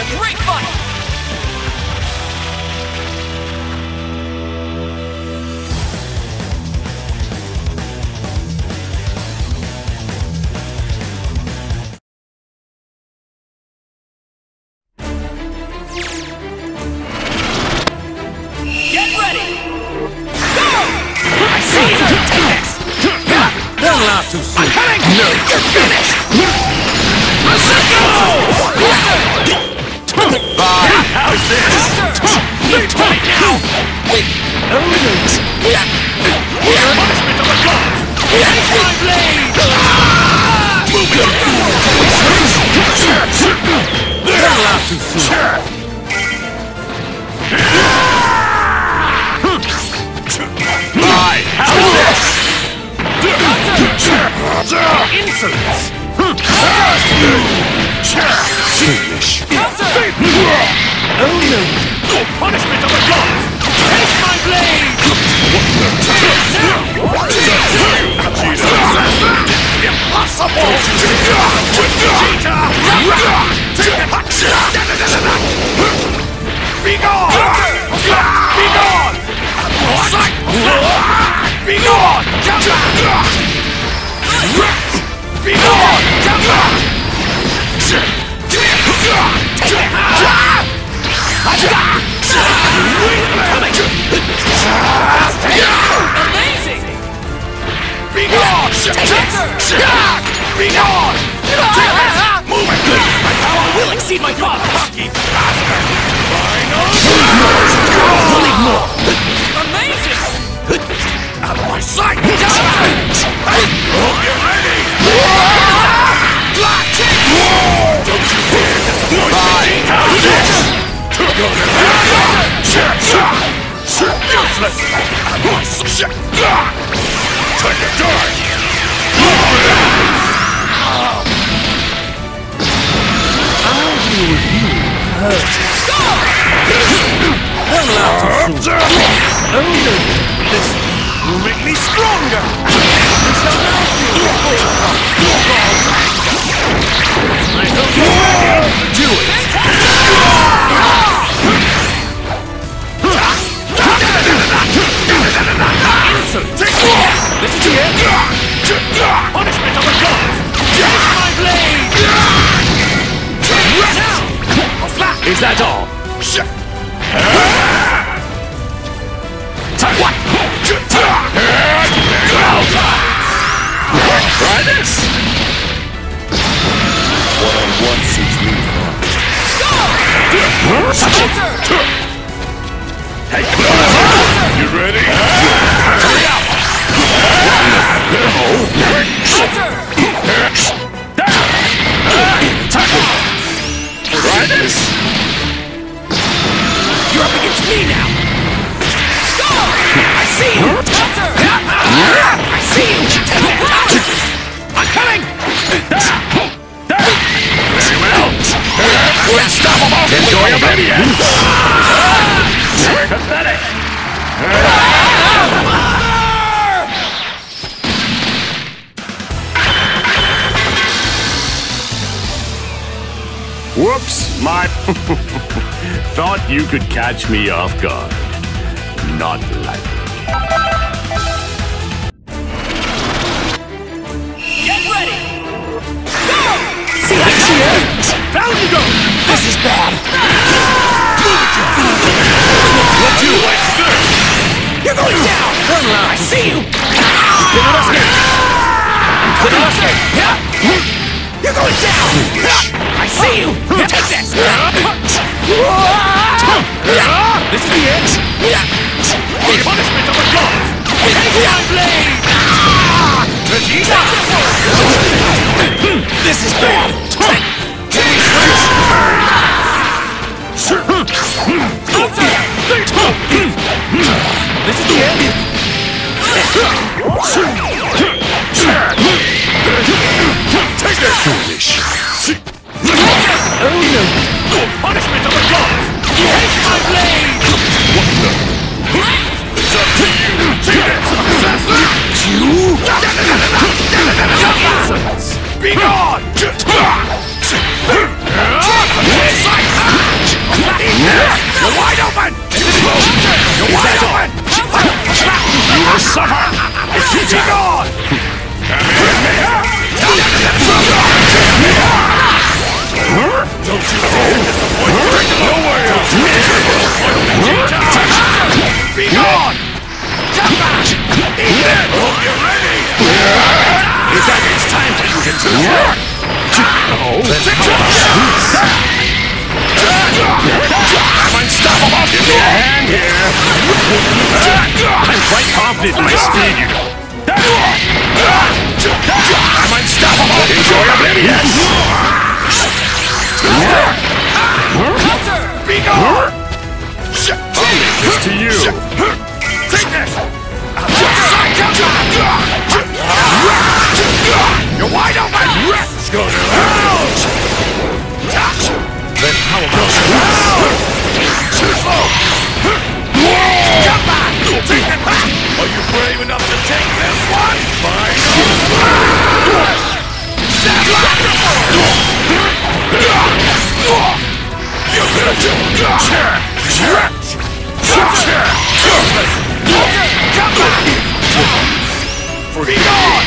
great fight! Get ready! Go! I see you! Take this! Don't laugh too soon! I'm coming! No, you're finished! Let's go! Bye! How's this? Leave right now! Oh no! Punishment of the gods! Take my blade! Move it! Don't laugh too soon! Bye! How's this? Insolence! Foolish! Oh no! Punishment of the gods! Take my blade! Impossible! Be gone! Be gone! Be gone! Be gone! Amazing! Be gone! Be gone! Move it! My power will exceed my father! Amazing! Out of my sight! Get ready! Don't you dare disappoint me! How's this? Useless! Take a die! I'll deal with you first. Don't laugh too soon! Oh no! This will make me stronger! You shall now feel the full power. I hope you're ready! Do it! This is the end! Punishment of the gods! Take my blade! Now! Is that all? What? Try this! One-on-one suits me fine. Hey, You ready? hurry up! Try this! You're up against me now! Go! I see you! I see you! I'm coming! Very well! Unstoppable! Enjoy your baby! Pathetic! Whoops! My... Thought you could catch me off guard. Not likely. Get ready! Go! See, I see it! Down you go! This is bad! What do you like this? You're going down! I see you! You're going down! I see you! Take this! This is the end! Punishment of the gods! Take my blade! This is bad! This is the end! Take that foolish! Oh no! Punishment of the gods! Take my blade! What the? It's up to you! See that, assassin! You? Be gone! I'm unstoppable! Give me a hand here! I'm quite confident in my speed, you know. I'm unstoppable! Enjoy oblivion! Be gone! This to you. Take this! You're wide open! Let's go to out! Then how about too slow! Come back! Take it back! Are you brave enough to take this one? Fine! Step back! You're gonna do come back! Be gone!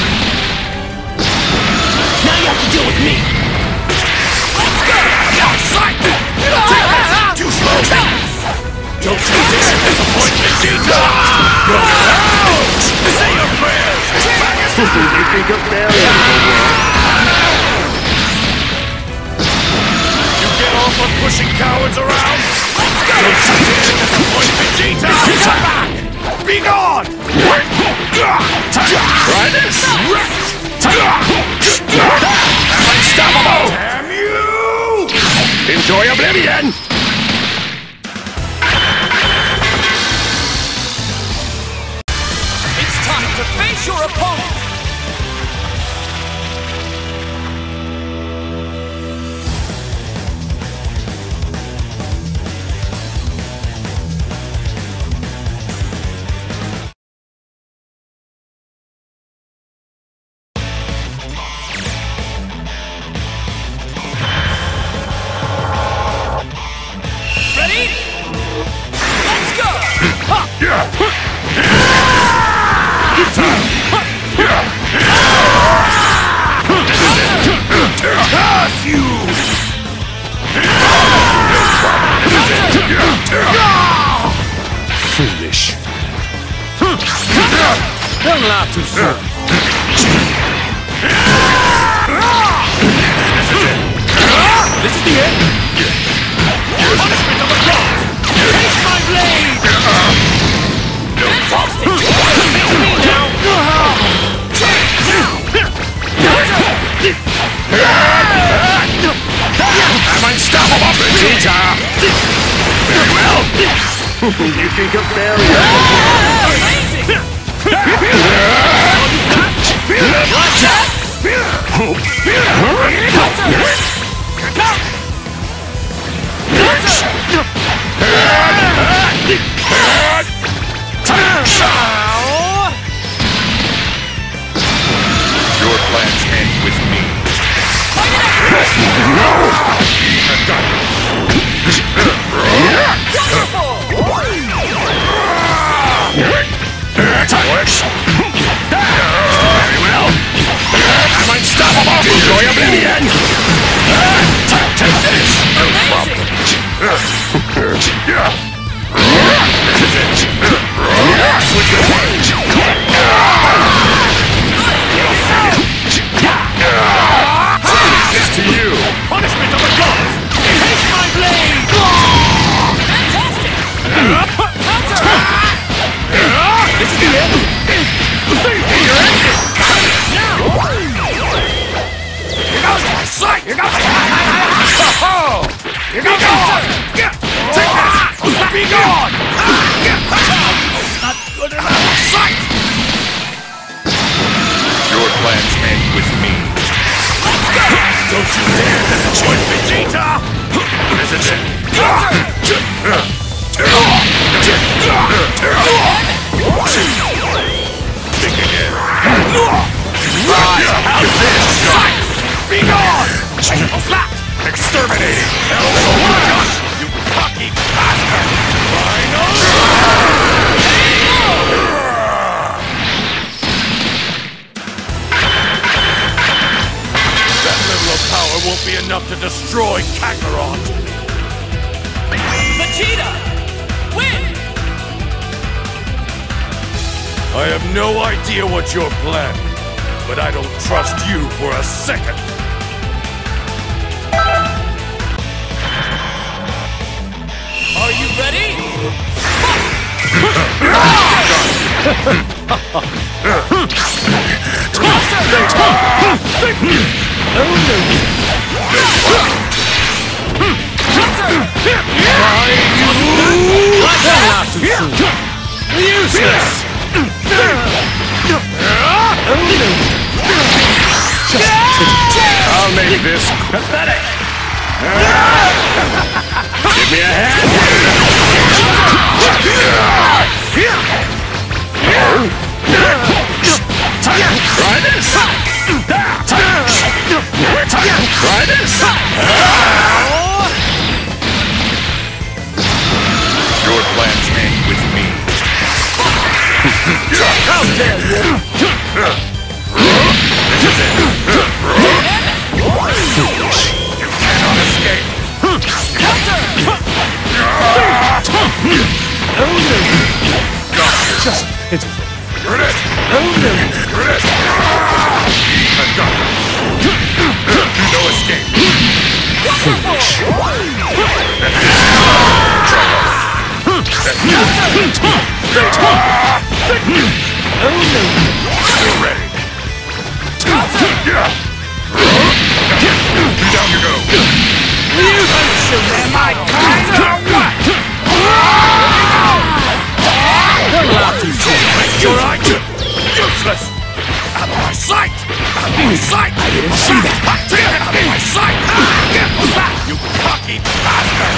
Now you have to deal with me! Let's go! Outside! Too slow! Don't take this disappointment, Vegeta! Out! Say your prayers! You think a failure will work? You get off on pushing cowards around? Let's go! Don't you dare disappoint Vegeta! Come back! Be gone! Try this! I'm unstoppable! Damn you! Enjoy oblivion! It's time to face your opponent! Ready? Let's go! Curse you! Foolish. Don't laugh too soon. This is the end. Punishment of the gods! Take my blade! Fantastic! Face me now! I'm unstoppable, Vegeta! Very well. You think a failure will work? Amazing! Watch out! Your plans end with me. Very well. I'm unstoppable. Enjoy oblivion! This to you. Punishment of the gods. Take my blade! Fantastic! This is the end. You're ended. Now. Here goes my sight. Here goes. Here goes. Take this. Be gone. Not good enough. Sight. Your plans end with me. Don't you dare disappoint Vegeta! This is it! Think again. How's this? Be gone! Flat! Exterminating! Hell of a workout! You cocky bastard! Final! That level of power won't be enough to destroy Kakarot! Vegeta! Win! I have no idea what you're planning, but I don't trust you for a second. Useless! I'll make this pathetic! Give me a hand! Try this! Try this! Your plans end with me. How dare you! This is it. Foolish. You cannot escape. Just pitiful. You're it. You're it. I've got it. No escape. Foolish. You're ready. Down you go. Am I kind or what? You're right. Useless. Out of my sight. Out of my sight. I didn't see that. Out of my sight. You cocky bastard.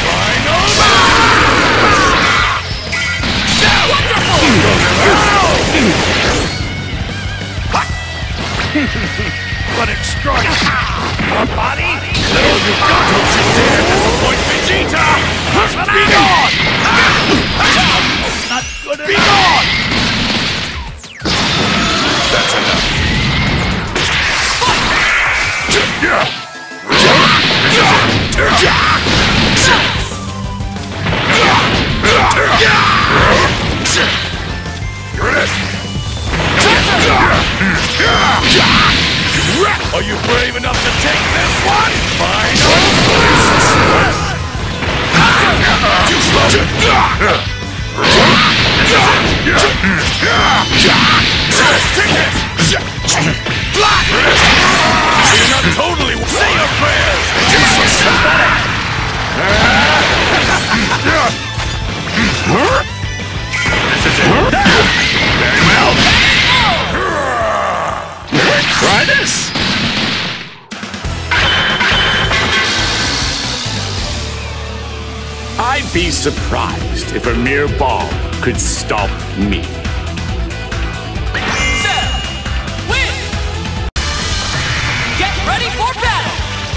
What extraordinary! Your body? Little you got to dare disappoint Vegeta! Be gone! Not good enough! Be gone! That's enough. You're in it! Are you brave enough to take this one? Final! Too slow! Take this! Fly! You're not totally... Say your prayers! You're so pathetic! This is it! Very well! Try this! I'd be surprised if a mere ball could stop me. Win! Get ready for battle!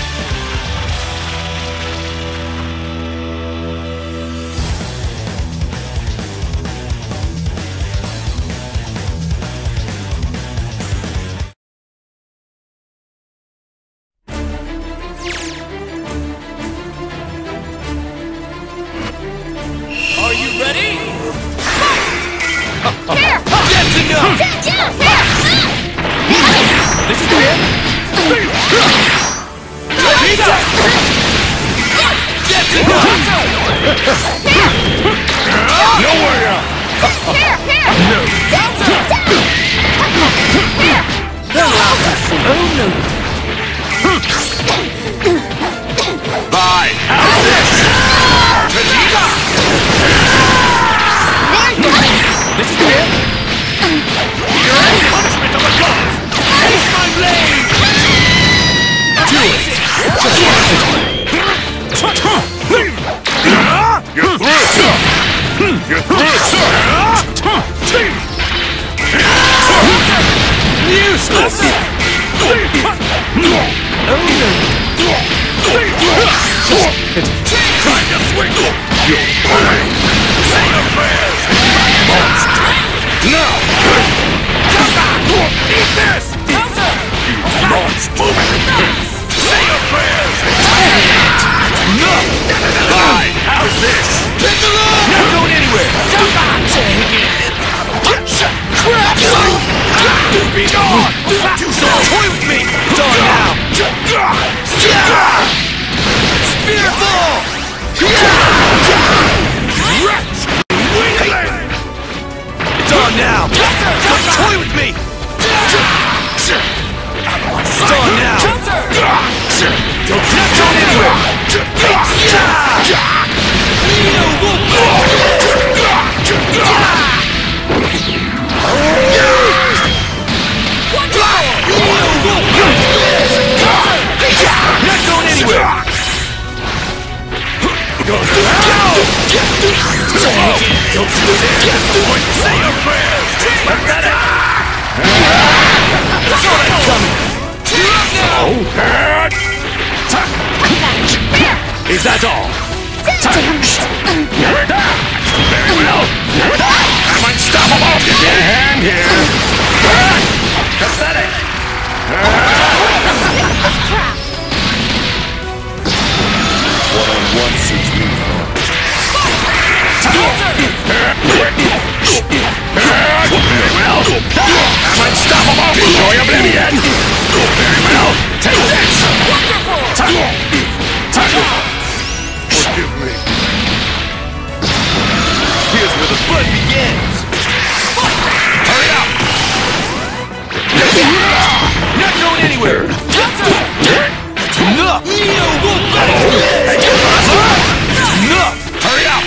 Are you ready? Here! That's enough! This is it! That's enough! Nowhere now! Here! No! Bye! How's this? Vegeta! This is it! Punishment of the gods! Taste my blade! Do it! You're through! You're through! Useless! Try to swing! You'll pay! Say your prayers! Now! Come back! Eat this! Mon's moving! Say your prayers! No! Fine! How's this? Not going anywhere! Come back! Dang it! Crap! Be gone! Too slow! Toy with me! It's on now! Spear ball! Wretch! Weakling! It's on now! Say your prayers! Is that all? Very well. I'm unstoppable. Give me a hand here. Pathetic. One-on-one suits me. Very well. I'm unstoppable. Enjoy oblivion. Very well. Take this. Forgive me. Here's where the fun begins. Hurry up. Not going anywhere. Enough. Enough. Hurry up.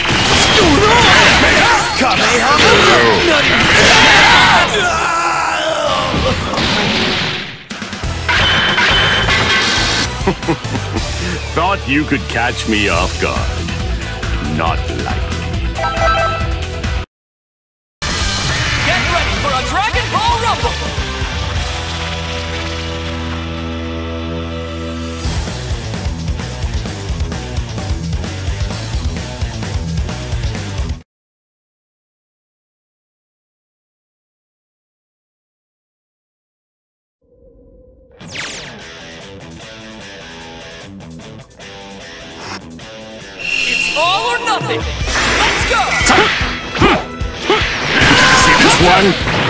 Thought you could catch me off guard. Not likely. Get ready for a Dragon Ball Rumble! All or nothing! Let's go! See this one?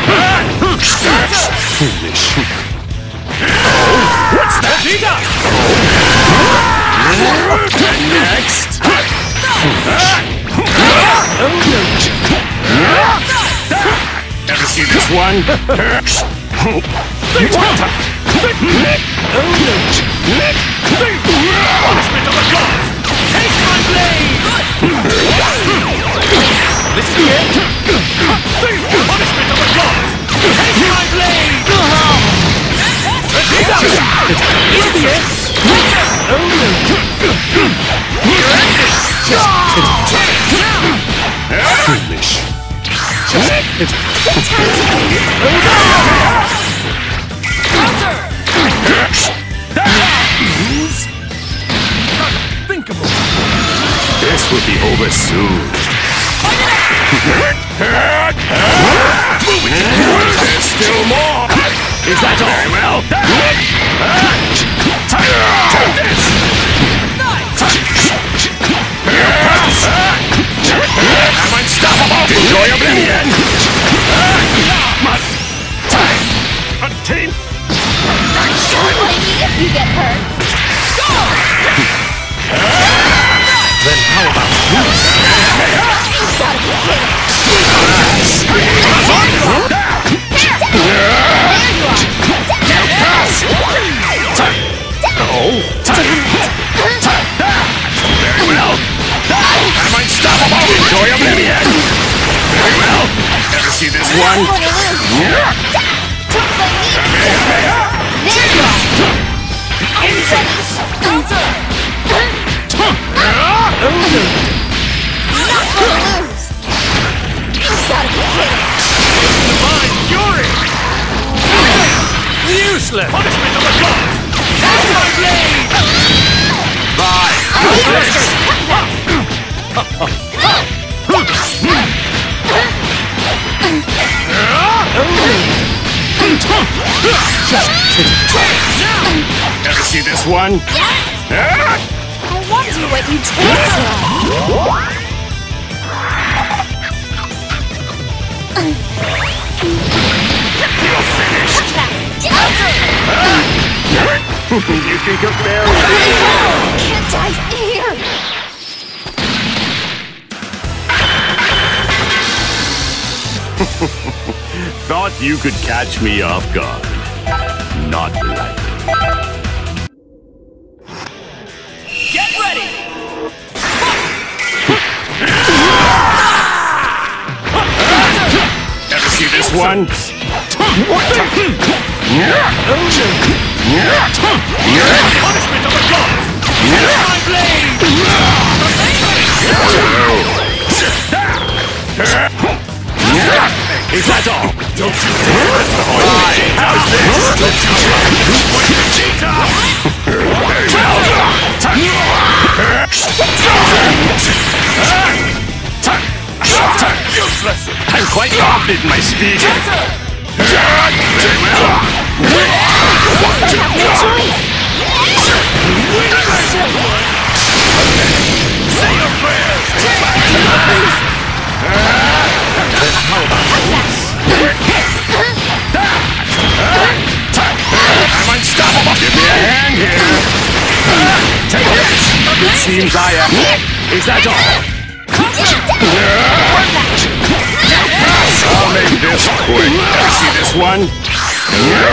Foolish. What's that? Next. Ever see this one? Punishment of the gods! Take my blade! This is the end! Punishment of the gods! Take my blade! This is the end! You're ended! Foolish. This will be over soon. There's still more. Is that all? Very well. Take this. I'm unstoppable. Enjoy oblivion. Team. If you get hurt. Then how about Very well. I'm unstoppable. Enjoy oblivion. Very well. Ever see this one? divine fury? Useless! Punishment of the gods! Take my blade! Bye. Ever see this one? I wonder what you taste like. You're finished. You can compare. Can't die here. Thought you could catch me off guard. Not likely. Get ready! Ever see this one? Punishment of the gods! Take my blade! Useless! I'm quite confident in my speed. Very well. Guess I have no choice. Say your prayers! I'm unstoppable. Give me a hand here. Take this. It seems I am. Is that all? I'll make this quick. See this one? No.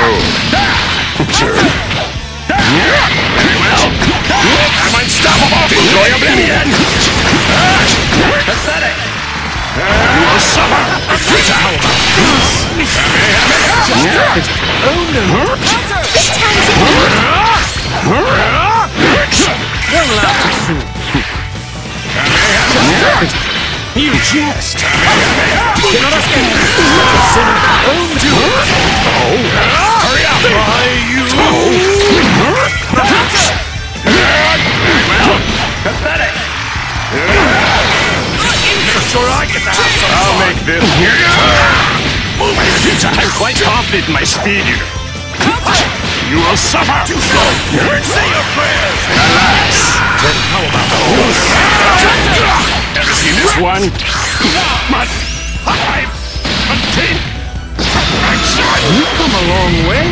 Very well. I'm unstoppable. Enjoy oblivion. Pathetic. You will suffer. You jest! Cannot escape! Hurry up! Pathetic! Sure I get to have some I'll make this. I'm quite confident in my speed here. You will suffer! too slow! Say your prayers! Relax! Then how about ever see this one? But 5, 15, action! You've come a long way.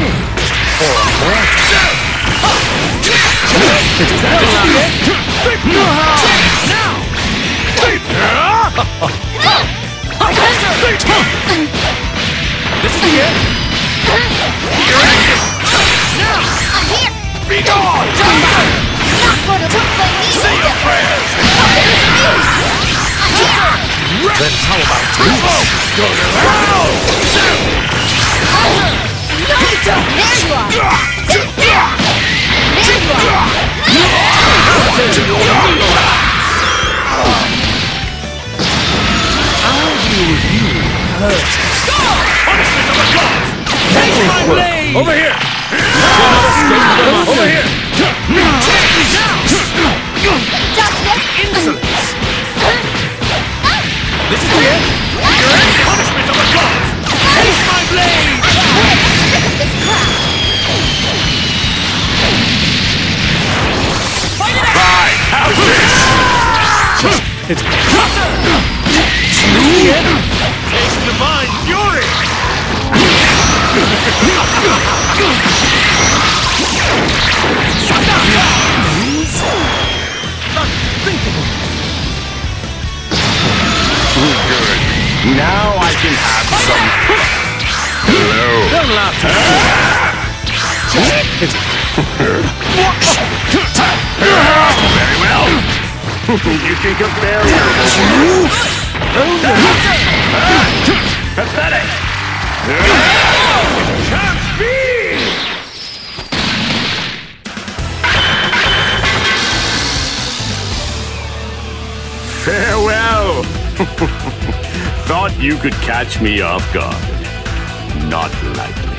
This is the end. I'm here. Be gone! Not gonna took my knees. Say your prayers! Then how about No, you don't. There you are. There you are. Punishment of the gods! Take my blade! Over here! Over here! Insolence. This is the end! Punishment of the gods! Take my blade! This crap. Fight it out! Right, how's this? It's Taste divine fury! Good. Now I can have some. Hello. don't laugh too Very well. You think a barrier will pathetic. Can't be! Farewell. Thought you could catch me off guard. Not likely.